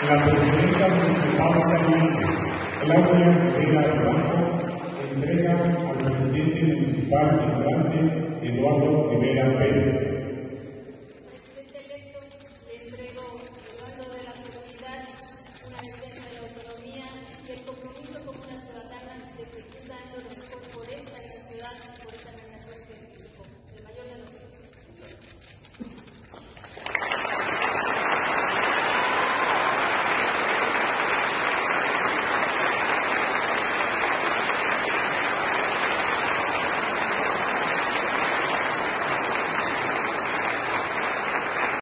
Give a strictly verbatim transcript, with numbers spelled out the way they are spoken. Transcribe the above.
La presidenta municipal saliente, Claudia Rivera Blanco, entrega al presidente municipal entrante, Eduardo Rivera Pérez.